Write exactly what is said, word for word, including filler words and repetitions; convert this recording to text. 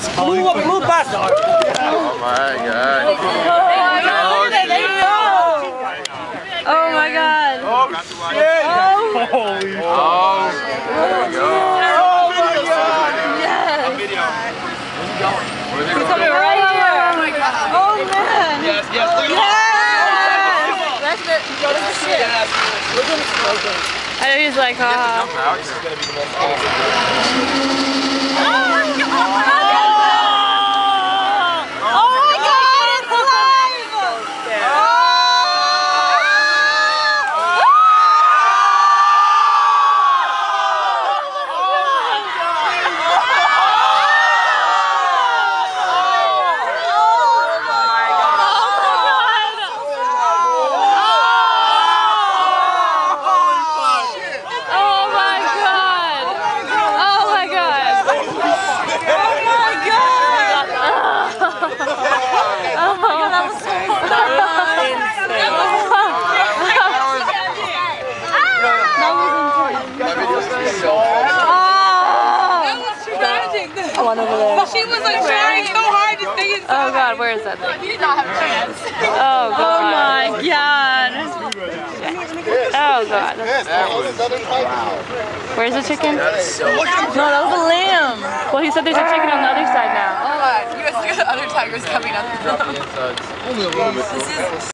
Blue, blue bus. Oh my god. Oh my god. Oh shit. Oh. Holy. Oh. There we go. Oh my god. Yes. He's coming right here. Oh my god. Oh man. Yes, yes. Look at Yes. That's it. Look at the shit. Look at him smoking. I know he's like, ah. One over there. She was like trying so hard to stay inside. Oh god, where is that thing? You did not have a chance. Oh god. Oh my god. Oh god. Where's the chicken? No, that was a lamb. Well, he said there's a chicken on the other side now. Hold on. You guys look at the other tigers coming up. Only a little bit. This is